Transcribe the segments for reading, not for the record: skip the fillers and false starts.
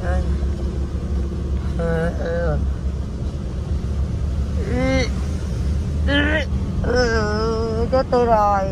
Chết tôi rồi.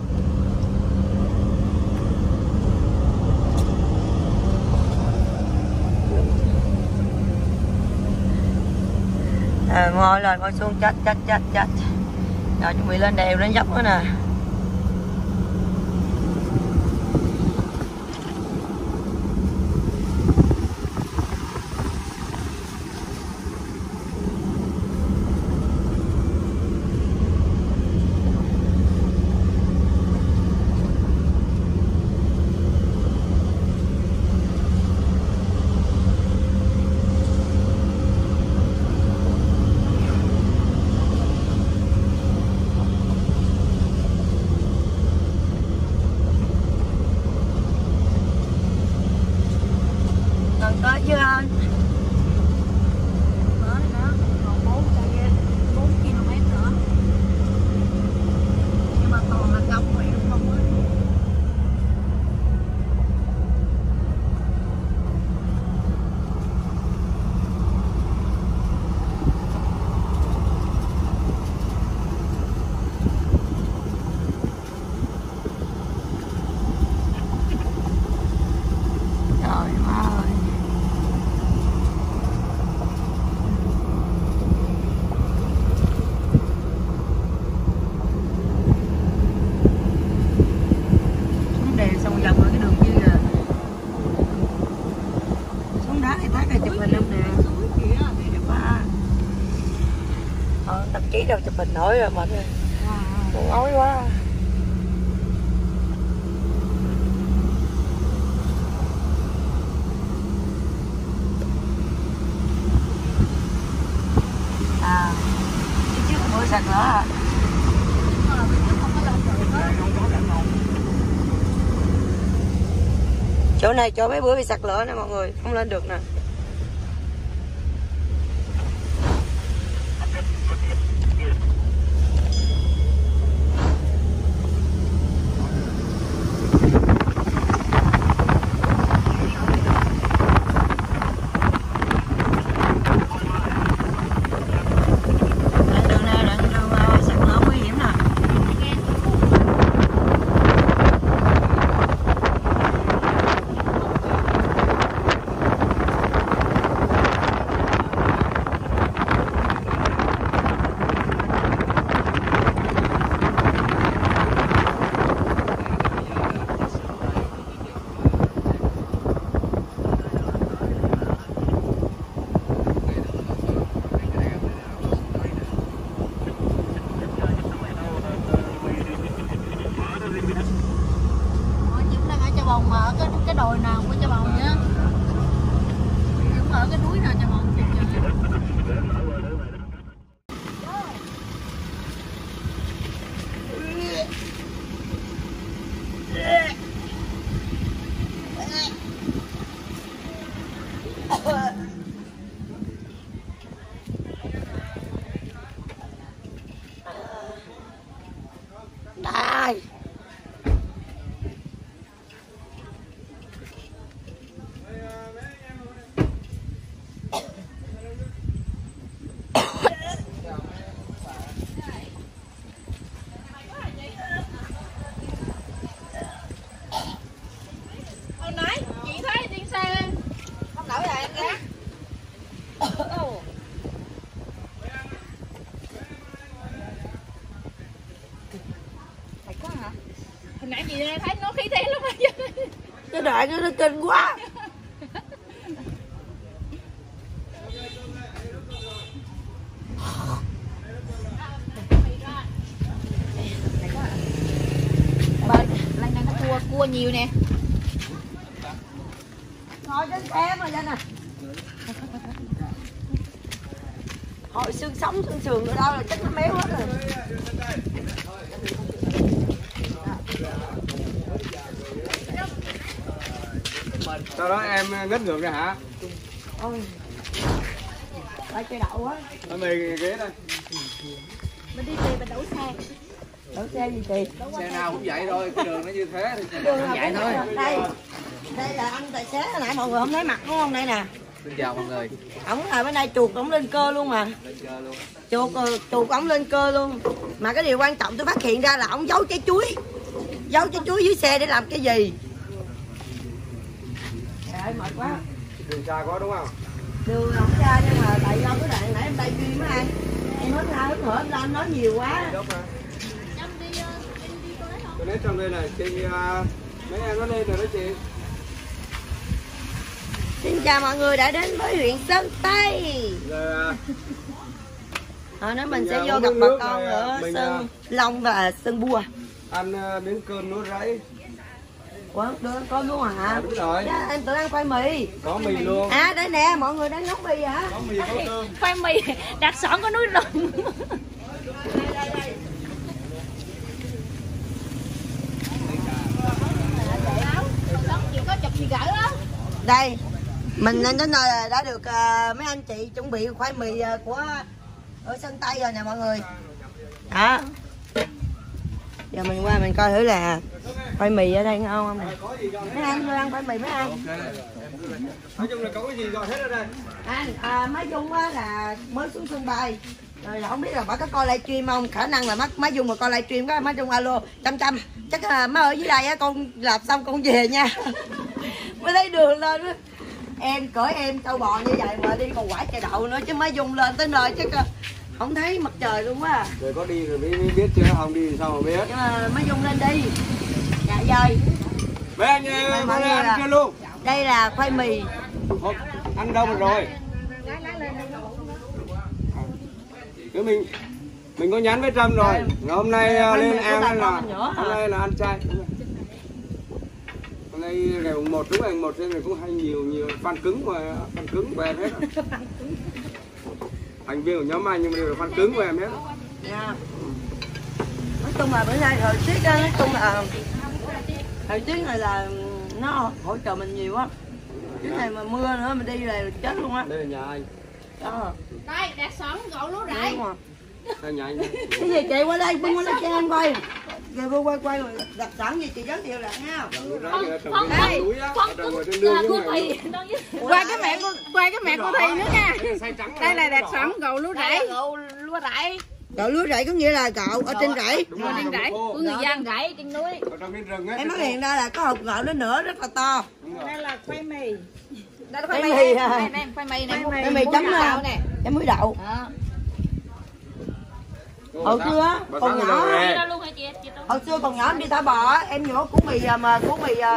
Ngồi lên ngồi xuống chết. Rồi chuẩn bị lên đèo lên dốc nữa nè. Tới chưa anh? Tới đó, còn 4 km nữa. Nhưng mà toàn là cống vậy không á. Trời má ơi. Xuống đèo xong vòng cái đường kia kìa. Xuống đá thì thấy cái chụp hình không nè. Đẹp quá. Tâm trí đâu chụp hình nổi rồi mệt rồi. Con ói quá. Trước bữa sạt lở à? Chỗ này chỗ mấy bữa bị sạt lở nè mọi người, không lên được nè. Bồng ở cái đồi nào của Trà Bồng nhá. Cũng ở cái núi nào Trà Bồng kìa. Đây. Hồi nãy chị thấy đi xe không nổi rồi em ra. Thật quá hả? Hồi nãy chị thấy nó khí thế lắm á. Cái đoạn nó kinh quá. Lần này nó cua nhiều nè. Ngồi trên xe mà vậy nè. Hội xương sống xương sườn ở đâu là chắc nó méo hết rồi. Sau đó em ngất ngược ra hả? Ôi. Phải chơi đậu á. Ở mì ghế đây. Mình đi về mình đổ xe. Đổ xe gì chị? Xe nào cũng vậy thôi, cái đường nó như thế thì đường vậy thôi. Đây. Đây là anh tài xế hồi nãy mọi người không thấy mặt đúng không? Đây nè. Xin chào mọi người. Ổng ở bên đây chuột ổng lên cơ luôn mà. Chuột ổng lên cơ luôn. Mà cái điều quan trọng tôi phát hiện ra là ổng giấu trái chuối. Giấu trái chuối dưới xe để làm cái gì? Trời ơi mệt quá. Đường xa quá đúng không? Đường không ra nhưng mà tại do cái đoạn nãy em tay chuyên mấy anh. Em hết la hết thở la nói nhiều quá. Tôi lấy trong đây này, chị mấy em nó lên rồi đó chị. Xin chào mọi người đã đến với huyện Sơn Tây. Rồi, Hồi nữa mình sẽ vô gặp bà con ở Sơn Long và Sơn Bua. ăn miếng cơm núi ráy. Ủa, đưa ăn cơm luôn hả? Đúng rồi. Dạ, em tự ăn khoai mì. Có mì luôn. À đây nè, mọi người đang nấu mì hả? Có mì có cơm. Khoai mì đặc sản có núi rừng. Có chụp gì gỡ đó. Đây, mình lên đến nơi là đã được mấy anh chị chuẩn bị khoai mì của ở Sơn Tây rồi nè mọi người. Đó. Giờ mình qua mình coi thử là khoai mì ở đây ngon không nè. Mấy anh tôi ăn khoai mì mấy anh. Nói chung là có cái gì gọi hết ở đây. Anh, Má Dung á là mới xuống sân bay. Rồi là không biết là bà có coi livestream không? Khả năng là Má Dung mà coi livestream có Má Dung alo Chăm. Chắc là má ở dưới đây á, con làm xong con về nha. Mới lấy đường lên á. Em cởi em trâu bò như vậy mà đi còn quả chè đậu nữa chứ Má Dung lên tới nơi chắc không thấy mặt trời luôn á. Rồi có đi rồi mới biết chứ không đi sao mà biết. Nhưng mà Má Dung lên đi. Dạ rồi. Mấy anh ăn chưa luôn? Đây là khoai mì. Ăn đâu rồi? Cứ mình có nhắn với Trâm rồi. Rồi hôm nay lên ăn là ăn chay. Hôm nay ngày 1 đúng ngày 1 nên cũng hay nhiều fan cứng của em hết. Thành viên của nhóm anh nhưng mà đều là fan cứng của em hết. Yeah. Nói chung là bữa nay thời tiết nói chung là thời tiết này là nó hỗ trợ mình nhiều á. Cái này mà mưa nữa mình đi là chết luôn á. Đây là nhà anh. Đó. Đây, đặc sản gạo lúa rải. Đây nhà anh. Cái gì chị qua đây, bưng qua đây cho em quay. Rồi quay đặc sản gì chị giới thiệu lại nha. Qua cái mẹ cô Thi nữa nha. Đây là đặc sản gạo lúa rải. Gạo lúa rải có nghĩa là gạo ở trên rẫy. Trên rải của người dân rải trên núi. Em phát hiện ra là có hộp gạo đó nữa rất là to. Đây là khoai mì. Đây là khoai mì à. Khoai mì này. Khoai mì chấm chấm muối đậu. Hồi xưa còn nhỏ, hồi xưa còn nhỏ em đi thả bò em nhổ củ mì mà củ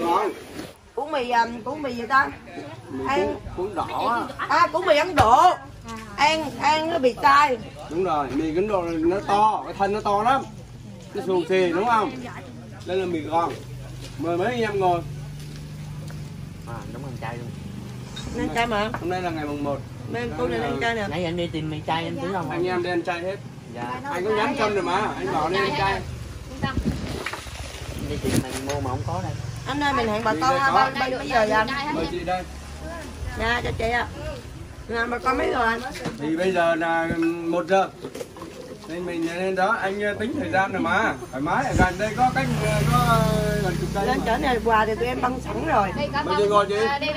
mì gì ta? Ăn cuốn đỏ. củ mì Ấn Độ. Ăn nó bị tai. Đúng rồi, mì Ấn Độ nó to, cái thân nó to lắm. Nó xù xì đúng không? Đây là mì gòn. Mời mấy anh em ngồi. Đúng ăn chay luôn. Ăn chay mà. Hôm nay là ngày mùng 1. Nên cô này ăn chay nè. Nãy anh đi tìm mì chay anh thấy không? Anh em đi ăn chay hết. Dạ. Anh có nhắn Trâm rồi mà, anh bảo đi ăn chay. Anh đi tìm mình mua mà không có đây. Anh ơi mình hẹn bà con bao giờ vậy anh? Mời chị đây. Nha cho chị ạ. Nè bà con mấy giờ anh? Thì bây giờ là 1 giờ. Nên mình lên đó, anh tính thời gian rồi mà. Thoải mái, ở gần đây có cách có gần chục cây. Lên chỗ này quà thì tụi em băng sẵn rồi. Bây giờ ngồi chị.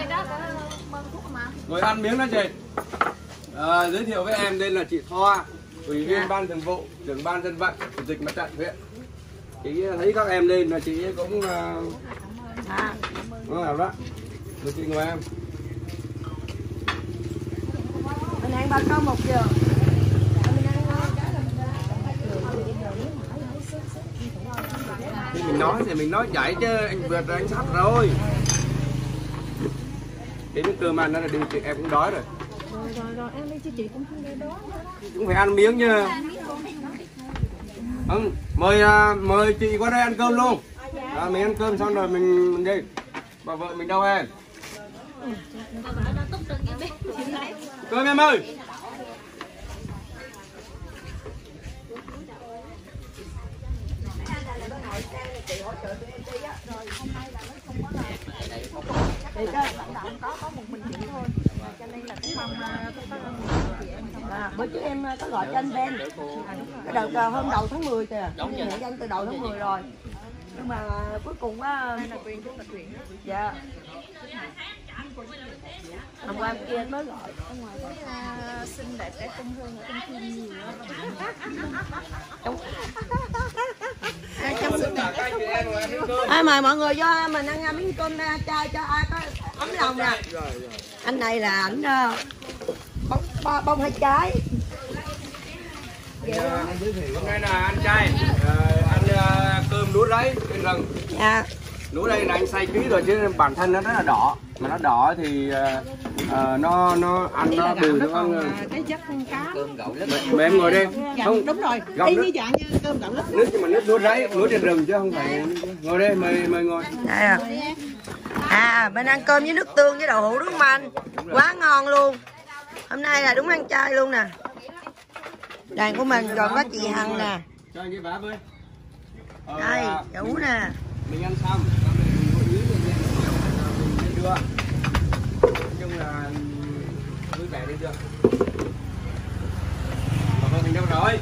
Ngồi ăn miếng đó chị. Giới thiệu với em đây là chị Thoa, ủy viên ban thường vụ, trưởng ban dân vận, chủ tịch mặt trận huyện. Chị thấy các em lên là chị cũng làm đó. Rồi chị ngồi em. Mình hẹn bà con 1 giờ. Thì mình nói thì mình nói chạy chứ anh vượt rồi anh sắp rồi. Đến cái cơm ăn đó là đi chị em cũng đói rồi. Rồi ăn đi chứ chị cũng không đi đó. Cũng phải ăn miếng nha. Mời chị qua đây ăn cơm luôn. Mình ăn cơm xong rồi mình đi. Bà vợ mình đâu em? Cơm em ơi. Có một mình chị thôi. Cho nên là cũng mong bữa trước em có gọi cho anh Ben. Cái đợt hôm đầu tháng 10 kìa. Hẹn anh từ đầu tháng 10 rồi. Nhưng mà cuối cùng á. Dạ. Hôm qua kia mới gọi ở ngoài xinh đẹp trẻ trung hơn ở trong phim nhiều lắm. Mời mọi người vô mình ăn miếng cơm cho ai có ấm lòng nè. Anh này là ảnh bông hai trái. Hôm nay là ăn chay, ăn cơm lúa đấy trên rừng. Dạ. Lúa đây là anh xay kỹ rồi chứ bản thân nó rất là đỏ, mà nó đỏ thì nó ăn nó bùi nó cái chất con cá. Cơm gạo lứt. Mà em ngồi đây. Không, đúng rồi. Y như dạng như cơm gạo lứt. Nước nhưng mà nước lúa đấy, lúa trên rừng chứ không phải. Ngồi đây, mời ngồi. Đây bên ăn cơm với nước tương với đậu hũ đúng không anh? Quá ngon luôn. Hôm nay là đúng ăn chay luôn nè. Đoàn của mình còn có chị Hằng nè. Cho anh cái vả với. Đây, đủ nè. Mình ăn xong, mình hội ý mình đưa. Nói chung là vui vẻ đi chưa? Mà mình đâu rồi?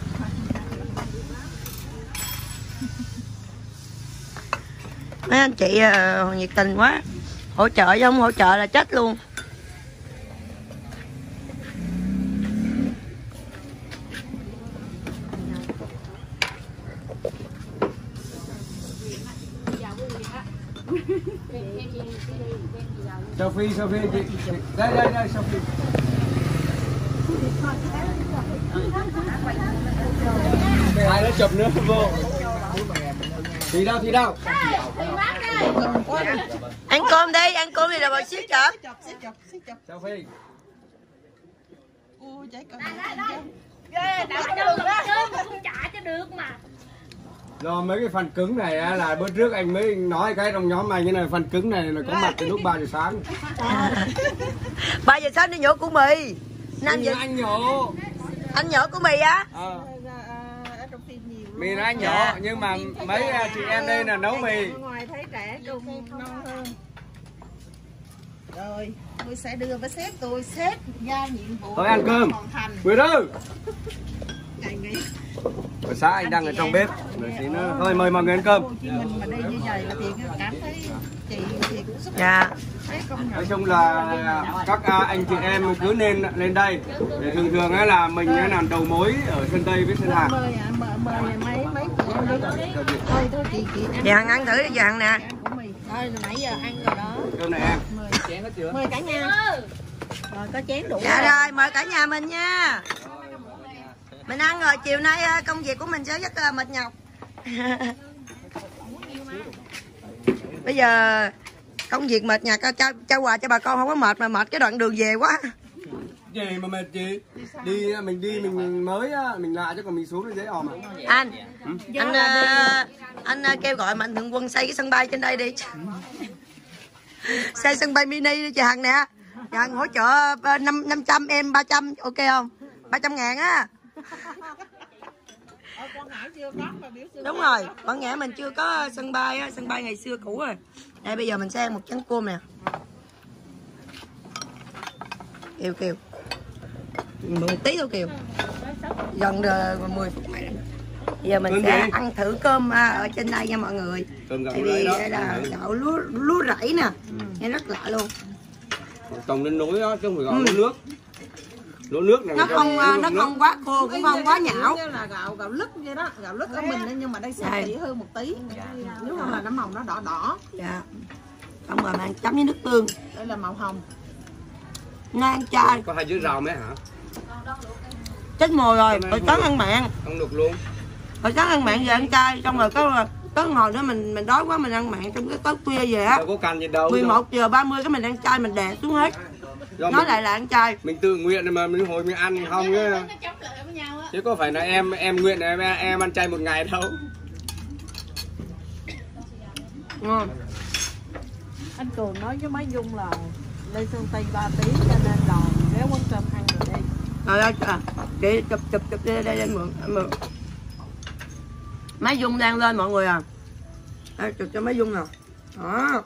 Mấy anh chị nhiệt tình quá. Hỗ trợ chứ không hỗ trợ là chết luôn. Sophie chị. Đây Sophie. Ai nó chụp nữa vô. Thì đâu. Ăn cơm đi rồi bà xíu chợ. Sophie. Ôi trái cơm. Không trả cho được mà. Do mấy cái phần cứng này á, là bữa trước anh mới nói cái trong nhóm này như này, phần cứng này là có mặt từ lúc 3 giờ sáng. 3 giờ sáng đi nhổ củ mì. Anh nhổ. Anh nhổ củ mì á? Mì là anh nhổ, nhưng mà mấy chị em đây là nấu mì. Ngoài thấy trẻ trung non hơn. Rồi, tôi sẽ đưa với sếp tôi, sếp giao nhiệm vụ. Thôi ăn cơm. Nguyệt ơi. Ngày nghỉ. Buổi sáng anh đang ở trong bếp. Rồi tí nữa thôi mời mọi người ăn cơm. Mình mà đi như vậy là thì cảm thấy chị thì cũng sức. Dạ. Nói chung là các anh chị em cứ nên lên đây. Để thường á là mình làm đầu mối ở sân Tây với sân Hà. Mời mấy chị em đi. Thôi chị ăn. Chị Hằng ăn thử đi chị Hằng nè. Thôi nãy giờ ăn rồi đó. Cơm này em. Mời cả nhà. Rồi có chén đủ. Dạ rồi, mời cả nhà mình nha. Mình ăn rồi, chiều nay công việc của mình sẽ rất là mệt nhọc. Bây giờ công việc mệt nhọc, trao quà cho bà con không có mệt mà mệt cái đoạn đường về quá. Gì mà mệt chị? Mình mới mình lạ chứ còn mình xuống nó dễ òm à. Anh kêu gọi Mạnh Thường Quân xây cái sân bay trên đây đi. Xây sân bay mini đi chị Hằng nè. Chị Hằng hỗ trợ 500 em 300 ok không? 300.000 á. Đúng rồi, Quảng Ngãi mình chưa có sân bay á, sân bay ngày xưa cũ rồi. Đây bây giờ mình sẽ ăn một chén cơm nè. Kiều. Một tí thôi Kiều. Gần 10 phút này. Bây giờ mình sẽ ăn thử cơm ở trên đây nha mọi người. Tại vì đây là gạo lúa rẫy nè. Nghe rất lạ luôn. Trồng lên núi đó chứ không phải gạo lúa nước. Lúa nước này nó không quá khô cũng không quá nhão. Như là gạo lứt vậy đó, gạo lứt ở mình nhưng mà đây sẽ kỹ hơn một tí. Nếu không là nó màu nó đỏ. Dạ. Xong rồi mình chấm với nước tương. Đây là màu hồng. Nó ăn chay. Có 2 chữ rau mấy hả? Chết mồi rồi, hồi sáng ăn mặn. Không được luôn. Hồi sáng ăn mặn giờ ăn chay, xong rồi có hồi nữa mình đói quá mình ăn mặn trong cái tối khuya về á. Đâu có canh gì đâu. 11 giờ 30 cái mình ăn chay mình đè xuống hết. Nói lại là ăn chay. Mình tự nguyện mà mình hồi mình ăn không chứ có phải là em nguyện là em ăn chay một ngày đâu. Ngon. Anh Cường nói với mấy Dung là lên sân Tây 3 tiếng cho nên là ghé quán cơm ăn rồi đi. Rồi ơi, chị chụp đây mượn. Máy Dung đang lên mọi người à. Đây, chụp cho máy Dung nào. Đó.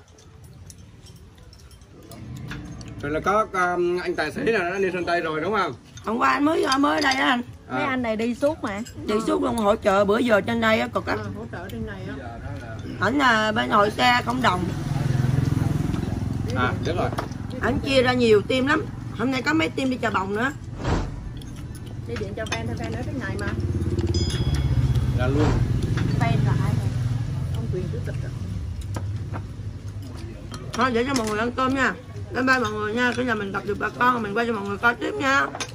Rồi là có anh tài xế là đã đi sân Tây rồi đúng không? Hôm qua anh mới ở đây á anh. Mấy anh này đi suốt mà. Đi suốt luôn hỗ trợ bữa giờ trên đây á còn các. Hỗ trợ trên này á. Ảnh là bên hội xe không đồng. À, biết rồi. Anh chia ra nhiều team lắm. Hôm nay có mấy team đi Chợ Bồng nữa. Đi điện cho fan, fan nói cái ngày mà. Ra luôn. Fan là ai rồi? Ông Quyền chủ tịch rồi. Thôi để cho mọi người ăn cơm nha. Bye bye mọi người nha. Khi nào mình gặp được bà con mình quay cho mọi người coi tiếp nha.